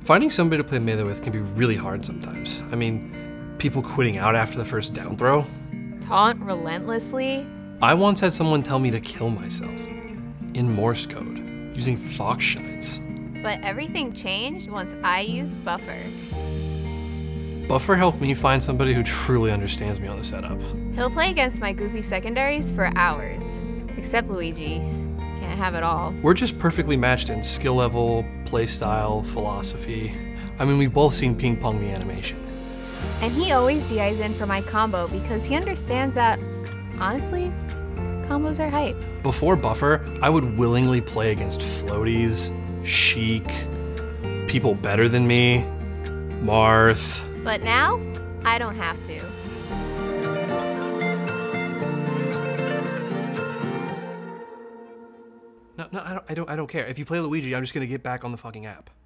Finding somebody to play Melee with can be really hard sometimes. I mean, people quitting out after the first down throw. Taunt relentlessly. I once had someone tell me to kill myself in Morse code using fox shines. But everything changed once I used Buffer. Buffer helped me find somebody who truly understands me on the setup. He'll play against my goofy secondaries for hours. Except Luigi. Can't have it all. We're just perfectly matched in skill level, play style, philosophy. I mean, we've both seen Ping Pong the animation. And he always DIs in for my combo because he understands that, honestly, combos are hype. Before Buffer, I would willingly play against floaties, Sheik, people better than me, Marth. But now, I don't have to. No, I don't care. If you play Luigi, I'm just gonna get back on the fucking app.